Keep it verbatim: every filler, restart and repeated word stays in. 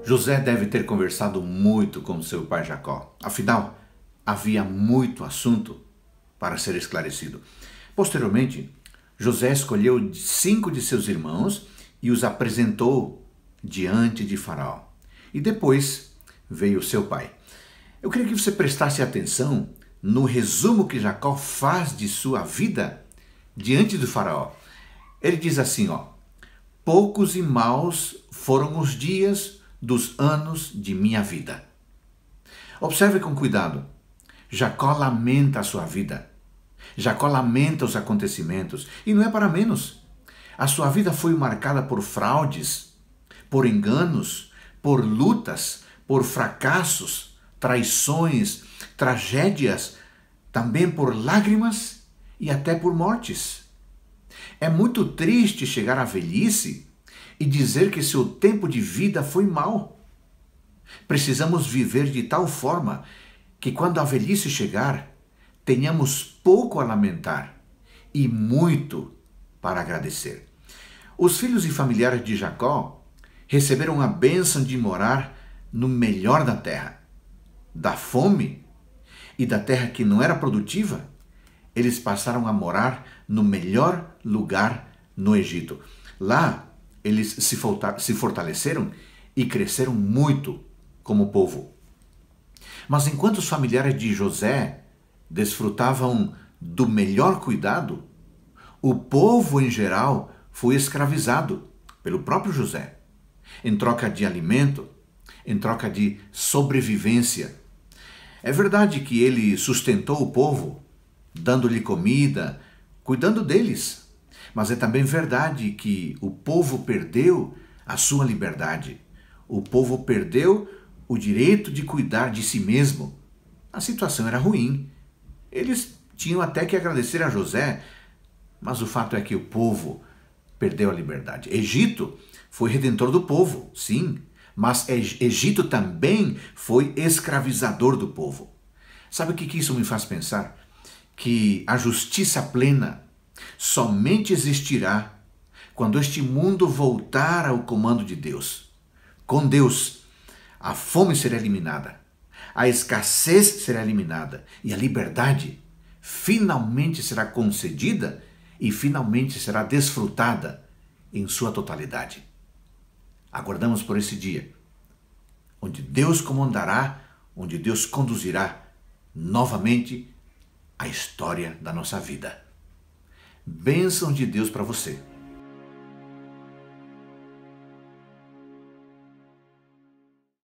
José deve ter conversado muito com seu pai Jacó. Afinal, havia muito assunto para ser esclarecido. Posteriormente, José escolheu cinco de seus irmãos e os apresentou diante de Faraó. E depois veio seu pai. Eu queria que você prestasse atenção no resumo que Jacó faz de sua vida diante do Faraó. Ele diz assim, ó: poucos e maus foram os dias dos anos de minha vida. Observe com cuidado. Jacó lamenta a sua vida. Jacó lamenta os acontecimentos. E não é para menos. A sua vida foi marcada por fraudes, por enganos, por lutas, por fracassos, traições, tragédias, também por lágrimas e até por mortes. É muito triste chegar à velhice e dizer que seu tempo de vida foi mau. Precisamos viver de tal forma que quando a velhice chegar, tenhamos pouco a lamentar e muito para agradecer. Os filhos e familiares de Jacó receberam a bênção de morar no melhor da terra. Da fome e da terra que não era produtiva, eles passaram a morar no melhor lugar no Egito. Lá, eles se fortaleceram e cresceram muito como povo. Mas enquanto os familiares de José desfrutavam do melhor cuidado, o povo em geral foi escravizado pelo próprio José, em troca de alimento, em troca de sobrevivência. É verdade que ele sustentou o povo, dando-lhe comida, cuidando deles. Mas é também verdade que o povo perdeu a sua liberdade. O povo perdeu o direito de cuidar de si mesmo. A situação era ruim. Eles tinham até que agradecer a José, mas o fato é que o povo perdeu a liberdade. Egito foi redentor do povo, sim, mas Egito também foi escravizador do povo. Sabe o que isso me faz pensar? Que a justiça plena somente existirá quando este mundo voltar ao comando de Deus. Com Deus, a fome será eliminada, a escassez será eliminada e a liberdade finalmente será concedida e finalmente será desfrutada em sua totalidade. Aguardamos por esse dia, onde Deus comandará, onde Deus conduzirá novamente a história da nossa vida. Bênção de Deus para você.